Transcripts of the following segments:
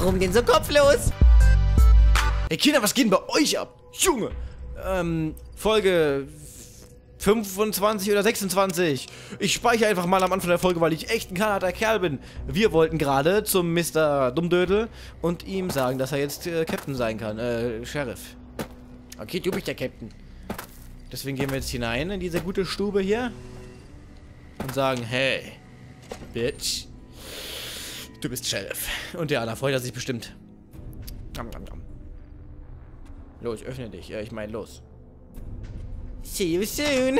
Warum denn so kopflos? Hey Kinder, was geht denn bei euch ab? Junge! Folge 25 oder 26. Ich speichere einfach mal am Anfang der Folge, weil ich echt ein knallharter Kerl bin. Wir wollten gerade zum Mr. Dummdödel und ihm sagen, dass er jetzt Captain sein kann. Sheriff. Okay, du bist der Captain. Deswegen gehen wir jetzt hinein in diese gute Stube hier. Und sagen, hey, Bitch. Du bist Sheriff. Und ja, da freut er sich bestimmt. Los, öffne dich. Ja, ich meine, los. See you soon.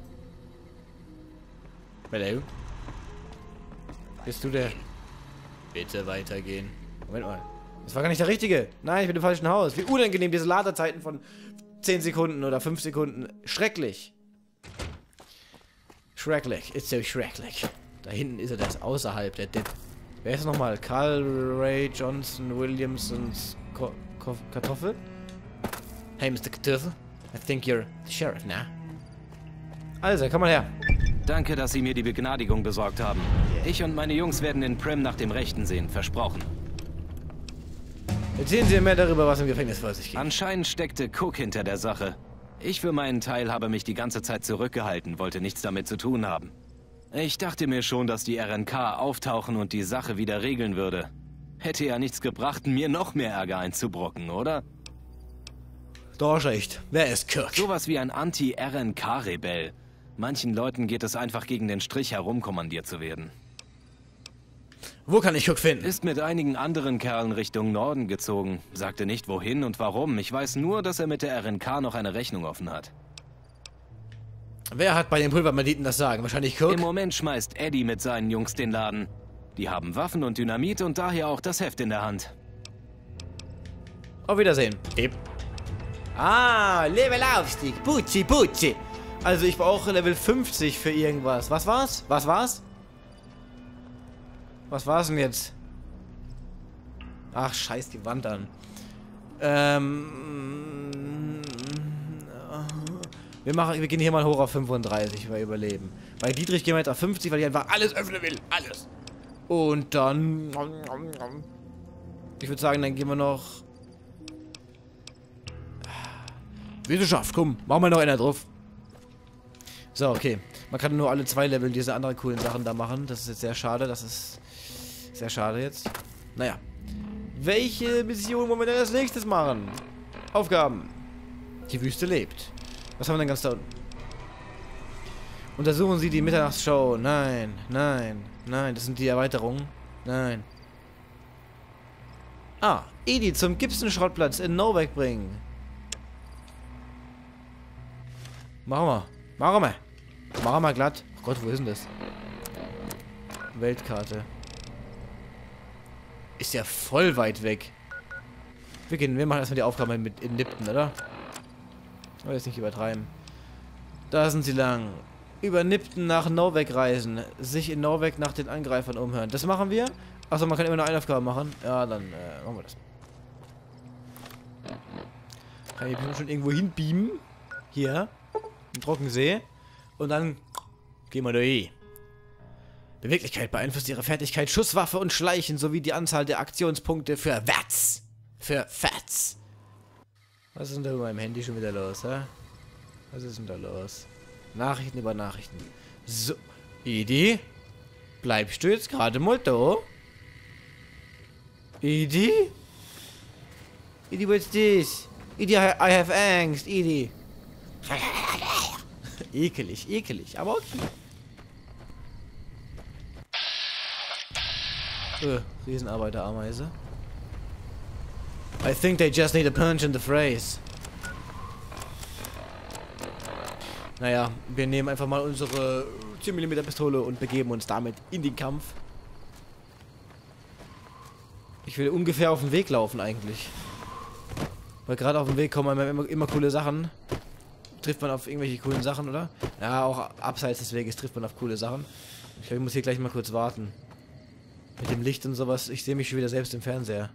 Hello. Bist du der? Bitte weitergehen. Moment mal. Das war gar nicht der richtige. Nein, ich bin im falschen Haus. Wie unangenehm diese Ladezeiten von 10 Sekunden oder 5 Sekunden. Schrecklich. Schrecklich. It's so schrecklich. Da hinten ist er, das außerhalb der Depp. Wer ist nochmal? Carl Ray Johnson Williamsons Kartoffel? Hey, Mr. Kartoffel. I think you're the sheriff now. Also, komm mal her. Danke, dass Sie mir die Begnadigung besorgt haben. Ich und meine Jungs werden in Primm nach dem Rechten sehen, versprochen. Erzählen Sie mir mehr darüber, was im Gefängnis vor sich geht. Anscheinend steckte Cook hinter der Sache. Ich für meinen Teil habe mich die ganze Zeit zurückgehalten, wollte nichts damit zu tun haben. Ich dachte mir schon, dass die RNK auftauchen und die Sache wieder regeln würde. Hätte ja nichts gebracht, mir noch mehr Ärger einzubrocken, oder? Doch, echt. Wer ist Kirk? Sowas wie ein Anti-RNK-Rebell. Manchen Leuten geht es einfach gegen den Strich herumkommandiert zu werden. Wo kann ich Kirk finden? Ist mit einigen anderen Kerlen Richtung Norden gezogen. Sagte nicht wohin und warum. Ich weiß nur, dass er mit der RNK noch eine Rechnung offen hat. Wer hat bei den Pulverbanditen das Sagen? Wahrscheinlich Kirk? Im Moment schmeißt Eddie mit seinen Jungs den Laden. Die haben Waffen und Dynamit und daher auch das Heft in der Hand. Auf Wiedersehen. Ah, Levelaufstieg. Putzi, putzi. Also ich brauche Level 50 für irgendwas. Was war's? Was war's? Was war's denn jetzt? Ach, scheiß die Wand an. Wir gehen hier mal hoch auf 35, weil wir überleben. Bei Dietrich gehen wir jetzt auf 50, weil ich einfach alles öffnen will. Alles. Und dann... Ich würde sagen, dann gehen wir noch... Wissenschaft, komm, machen wir noch einer drauf. So, okay. Man kann nur alle 2 Level diese anderen coolen Sachen da machen. Das ist jetzt sehr schade. Das ist sehr schade jetzt. Naja. Welche Mission wollen wir denn als nächstes machen? Aufgaben. Die Wüste lebt. Was haben wir denn ganz da unten? Untersuchen Sie die Mitternachtsshow. Nein, nein, nein. Das sind die Erweiterungen. Nein. Ah, Edie zum Gibson-Schrottplatz in Norweg bringen. Machen wir. Machen wir. Machen wir glatt. Oh Gott, wo ist denn das? Weltkarte. Ist ja voll weit weg. Wir machen erstmal die Aufgabe mit in Lipton, oder? Aber jetzt nicht übertreiben. Da sind sie lang. Über Lipton nach Norweg reisen. Sich in Norweg nach den Angreifern umhören. Das machen wir. Achso, man kann immer nur eine Aufgabe machen. Ja, dann machen wir das. Kann ich schon irgendwo hinbeamen. Hier. Im Trockensee. Und dann gehen wir durch. Beweglichkeit beeinflusst ihre Fertigkeit, Schusswaffe und Schleichen sowie die Anzahl der Aktionspunkte für VATS. Für FATS. Was ist denn da mit meinem Handy schon wieder los, hä? Was ist denn da los? Nachrichten über Nachrichten. So. Edie? Bleibst du jetzt gerade mal da? Edie? Edie, what's this? Edie, I have Angst, Edie. Ekelig, ekelig, aber okay. Riesenarbeiter-Ameise. I think they just need a punch in the face. Naja, wir nehmen einfach mal unsere 10mm Pistole und begeben uns damit in den Kampf. Ich will ungefähr auf den Weg laufen eigentlich. Weil gerade auf dem Weg kommen immer coole Sachen. Trifft man auf irgendwelche coolen Sachen, oder? Ja, auch abseits des Weges trifft man auf coole Sachen. Ich glaube, ich muss hier gleich mal kurz warten. Mit dem Licht und sowas. Ich sehe mich schon wieder selbst im Fernseher.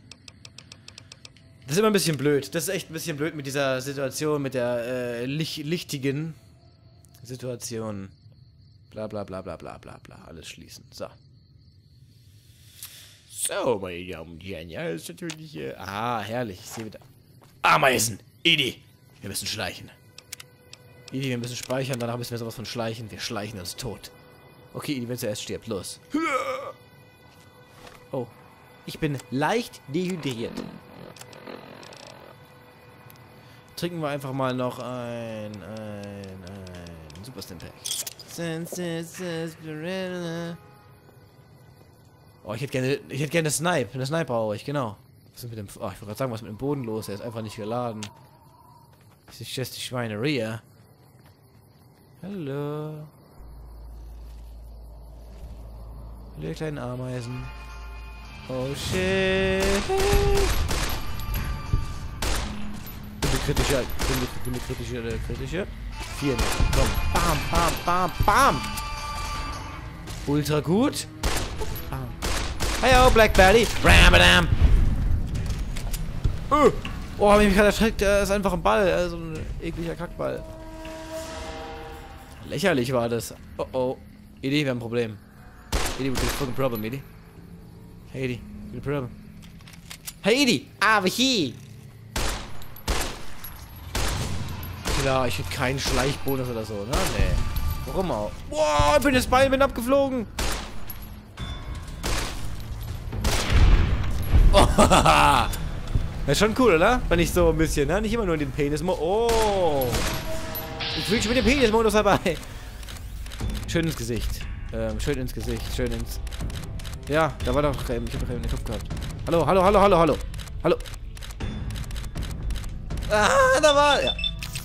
Das ist immer ein bisschen blöd. Das ist echt ein bisschen blöd mit dieser Situation, mit der lichtigen Situation. Bla bla bla bla bla bla bla. Alles schließen. So. So, meine Damen und Herren, ja, das ist natürlich, herrlich, ich sehe wieder. Ameisen! Idi! Wir müssen schleichen. Idi, wir müssen speichern, danach müssen wir sowas von schleichen. Wir schleichen uns tot. Okay, Idi, wenn zuerst stirbt, los. Oh, ich bin leicht dehydriert. Trinken wir einfach mal noch ein Super Stimpack. Oh, ich hätte gerne eine Snipe. Eine Snipe brauche ich, genau. Was ist mit dem... Oh, ich wollte gerade sagen, was ist mit dem Boden los? Er ist einfach nicht geladen. Das ist jetzt die Schweineria. Hallo. Hallo, ihr kleinen Ameisen. Oh, shit. Bin eine kritische. 4 noch. Komm. Bam, bam, bam, bam. Ultra gut. Bam. Heyo, Black Belly. Bram. Oh, hab ich mich gerade erschreckt. Der ist einfach ein Ball. Also ein ekliger Kackball. Lächerlich war das. Oh oh. Edi, wir haben ein Problem. Edi, we got a fucking problem, Edi. Hey, Edi. We got a problem. Hey, Edi. Aber hier. Klar, ich hätte keinen Schleichbonus oder so, ne? Nee. Warum auch? Boah, ich bin das Bein, bin abgeflogen. Oh, das ist schon cool, oder? Wenn ich so ein bisschen, ne? Nicht immer nur in den Penis-Modus. Oh. Ich wünsche mir den Penis-Modus dabei. Schön ins Gesicht. Schön ins Gesicht. Schön ins... Ja, da war doch... Ich hab doch eben den Kopf gehabt. Hallo. Hallo. Ah, da war... Ja.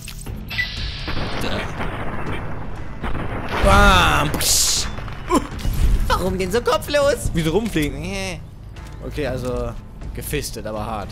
Bam! Warum denn so kopflos? Wie so rumfliegen. Okay, also gefistet, aber hart.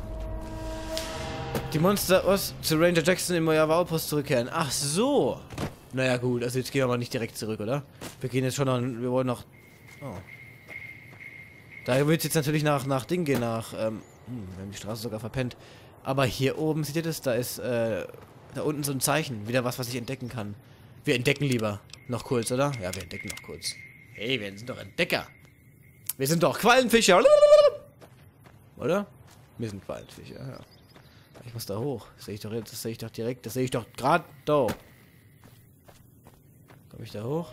Die Monster aus zu Ranger Jackson im Outpost zurückkehren. Ach so. Naja gut, also jetzt gehen wir mal nicht direkt zurück, oder? Wir gehen jetzt schon noch... Wir wollen noch... Oh. Da wird es jetzt natürlich nach Ding gehen, nach... wir haben die Straße sogar verpennt. Aber hier oben, seht ihr das? Da ist... Da unten so ein Zeichen. Wieder was ich entdecken kann. Wir entdecken lieber. Noch kurz, oder? Ja, wir entdecken noch kurz. Hey, wir sind doch Entdecker. Wir sind doch Quallenfischer. Oder? Wir sind Quallenfischer, ja. Ich muss da hoch. Das sehe ich doch jetzt. Das sehe ich doch direkt. Das sehe ich doch gerade da. Komme ich da hoch?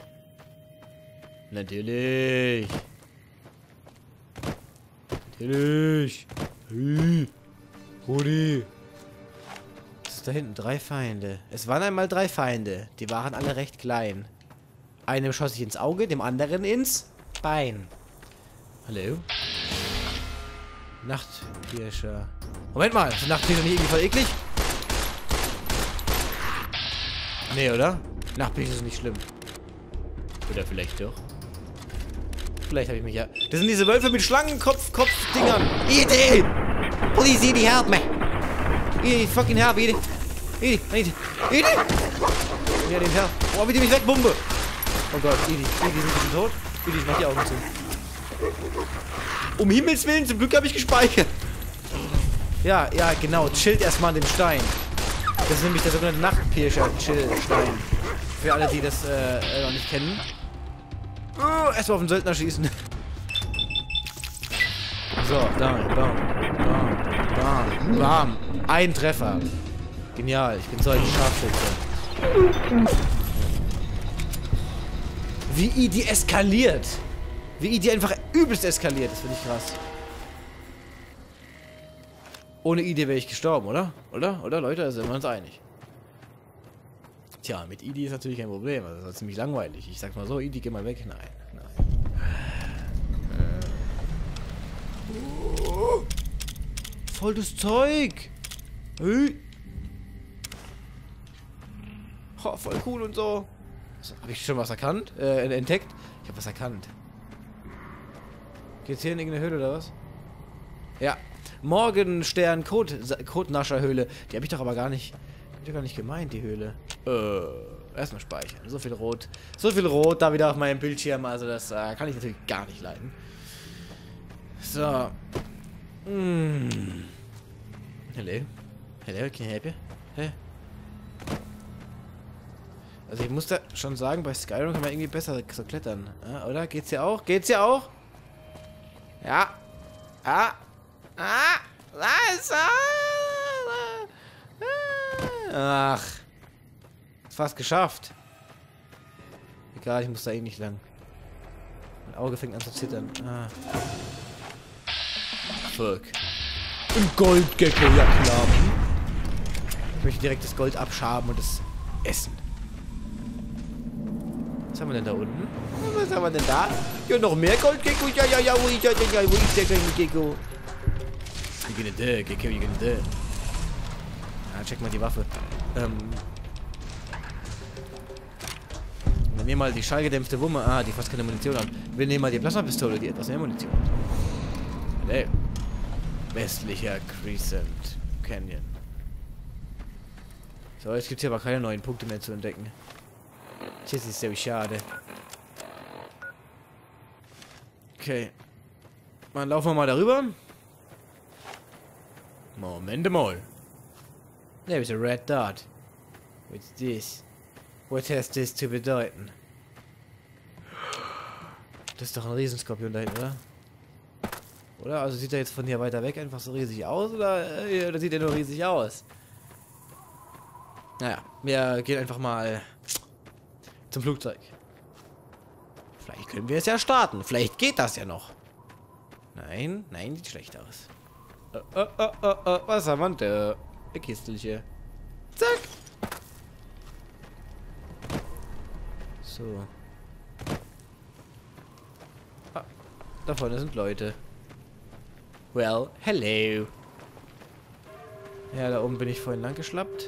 Natürlich. Natürlich. Hey. Rudi. Da hinten 3 Feinde. Es waren einmal 3 Feinde. Die waren alle recht klein. Einem schoss ich ins Auge, dem anderen ins Bein. Hallo? Nachthirscher. Moment mal, ist Nachthirscher nicht irgendwie voll eklig? Nee, oder? Nachthirscher ist nicht schlimm. Oder vielleicht doch. Vielleicht habe ich mich ja... Das sind diese Wölfe mit Schlangenkopf-Dingern. Idee! Please, Edie, help me! Edie, fucking help, Edie! Edie! Ja, den Herr. Oh, wie die mich wegbombe! Oh Gott, Edie ist ein bisschen tot. Edie, ich mach die Augen zu. Um Himmels Willen, zum Glück habe ich gespeichert. Ja, genau. Chillt erstmal an dem Stein. Das ist nämlich der sogenannte Nachtpirscher-Chill-Stein. Für alle, die das noch nicht kennen. Erstmal auf den Söldner schießen. So, bam. Ein Treffer. Genial, ich bin so ein Scharfschütze. Wie Idi eskaliert. Wie Idi einfach übelst eskaliert. Das finde ich krass. Ohne Idi wäre ich gestorben, oder? Oder, Leute? Da sind wir uns einig. Tja, mit Idi ist natürlich kein Problem. Also, das ist ziemlich langweilig. Ich sag mal so, Idi, geh mal weg. Nein. Oh, voll das Zeug. Hey. Oh, voll cool und so. Habe ich schon was erkannt? Entdeckt? Ich habe was erkannt. Geht's hier in irgendeine Höhle oder was? Ja. Morgenstern Kotnascherhöhle. Die habe ich doch aber gar nicht. Die hab ich gar nicht gemeint, die Höhle. Erstmal speichern. So viel Rot. So viel Rot da wieder auf meinem Bildschirm. Also das kann ich natürlich gar nicht leiden. So. Hello. Hello, can I help you? Hä? Also ich muss da schon sagen, bei Skyrim kann man irgendwie besser so klettern. Oder? Geht's hier auch? Geht's hier auch? Ja. Was? Ach. Fast geschafft. Egal, ich muss da eh nicht lang. Mein Auge fängt an zu zittern. Fuck. Ein Goldgecko, ja klar. Ich möchte direkt das Gold abschaben und es essen. Was haben wir denn da unten? Was haben wir denn da? Ja, noch mehr Goldgecko. Ja, wo ist der Gecko? Wie geht der Gecko? Wie geht der? Check mal die Waffe. Wir nehmen mal die schallgedämpfte Wumme. Die fast keine Munition hat. Wir nehmen mal die Plasmapistole, die etwas mehr Munition hat. Hey. Westlicher Crescent Canyon. So, jetzt gibt es hier aber keine neuen Punkte mehr zu entdecken. Das ist sehr schade. Okay. Dann laufen wir mal darüber. Moment mal. There is a red dot. What's this? What has this to bedeuten? Das ist doch ein Riesenskorpion da hinten, oder? Oder? Also sieht er jetzt von hier weiter weg einfach so riesig aus, oder sieht er nur riesig aus? Naja, wir gehen einfach mal zum Flugzeug. Vielleicht können wir es ja starten. Vielleicht geht das ja noch. Nein, sieht schlecht aus. Was haben wir denn da? Ein Kistelchen. Zack. So. Da vorne sind Leute. Well, hello. Ja, da oben bin ich vorhin lang geschlappt.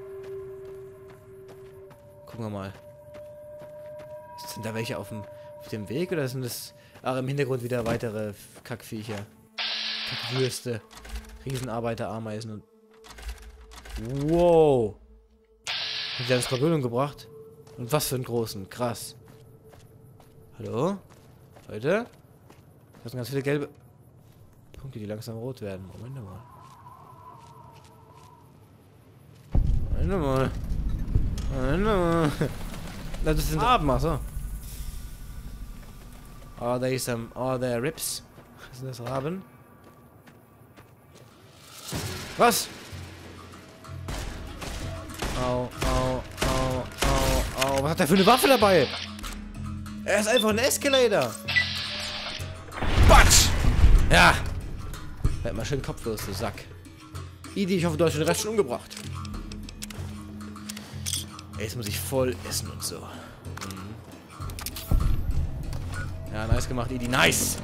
Gucken wir mal. Sind da welche auf dem Weg oder sind das... Ach, im Hintergrund wieder weitere Kackviecher. Kackwürste. Riesenarbeiter-Ameisen und... Wow. Hat der einen Skorpion umgebracht? Und was für einen großen. Krass. Hallo? Leute? Das sind ganz viele gelbe Punkte, die langsam rot werden. Moment mal. Das sind Raben, achso. Are there Rips? Sind das Raben? Was? Au. Was hat der für eine Waffe dabei? Er ist einfach ein Escalator. Batsch! Ja. Bleib mal schön kopflos, du Sack. Idi, ich hoffe, du hast den Rest schon umgebracht. Jetzt muss ich voll essen und so. Ja, nice gemacht, Idi. Nice!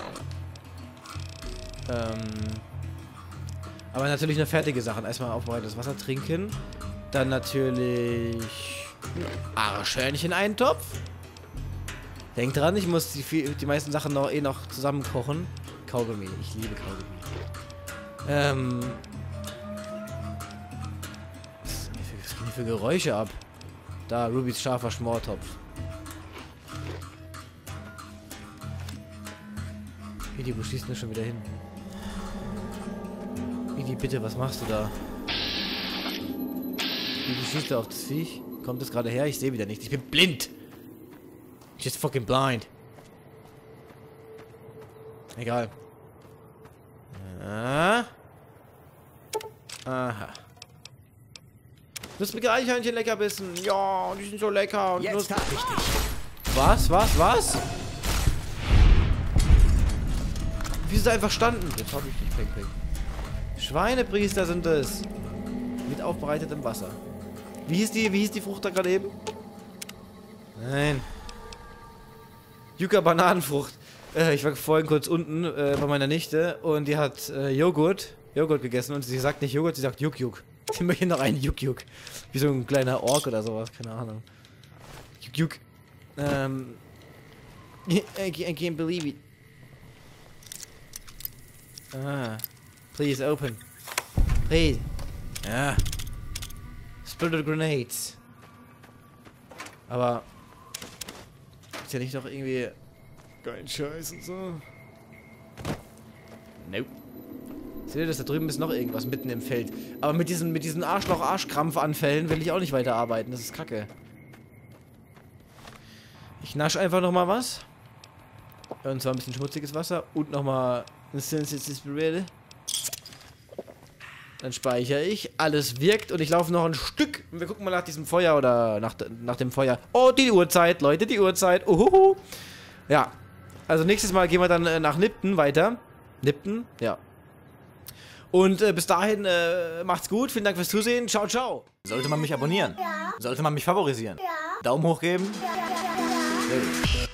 Aber natürlich nur fertige Sachen. Erstmal aufbereitetes Wasser trinken. Dann natürlich Arschhörnchen-Eintopf. Denkt dran, ich muss die meisten Sachen noch zusammen kochen. Kaugummi. Ich liebe Kaugummi. Was gehen hier für Geräusche ab? Da, Rubys scharfer Schmortopf. Idi, wo schießt denn schon wieder hin? Idi, bitte, was machst du da? Idi, schießt du auf das Viech? Kommt das gerade her? Ich sehe wieder nichts. Ich bin blind! Just fucking blind. Egal. Aha. Nussmige Eichhörnchen Leckerbissen. Ja, die sind so lecker. Und jetzt hab ich dich. Was? Wie ist er einfach standen? Jetzt hab ich dich, Peng. Schweinepriester sind es. Mit aufbereitetem Wasser. Wie hieß die Frucht da gerade eben? Nein. Yucca-Bananenfrucht. Ich war vorhin kurz unten bei meiner Nichte und die hat Joghurt gegessen und sie sagt nicht Joghurt, sie sagt Juk. Sie möchte noch einen Juk. Wie so ein kleiner Ork oder sowas, keine Ahnung. Juk. I can't believe it. Please open. Please. Ja. Splitter Grenades. Aber ist ja nicht noch irgendwie geil Scheiß und so. Nope. Seht ihr das? Da drüben ist noch irgendwas mitten im Feld. Aber mit diesen Arschloch-Arschkrampfanfällen will ich auch nicht weiterarbeiten. Das ist kacke. Ich nasche einfach noch mal was. Und zwar ein bisschen schmutziges Wasser und nochmal ein Inspirated. Dann speichere ich. Alles wirkt und ich laufe noch ein Stück. Wir gucken mal nach diesem Feuer oder nach dem Feuer. Oh, die Uhrzeit, Leute, die Uhrzeit. Uhuhu. Ja. Also nächstes Mal gehen wir dann nach Nipton weiter. Nipton, ja. Und bis dahin macht's gut. Vielen Dank fürs Zusehen. Ciao, ciao. Sollte man mich abonnieren? Ja. Sollte man mich favorisieren? Ja. Daumen hoch geben? Ja.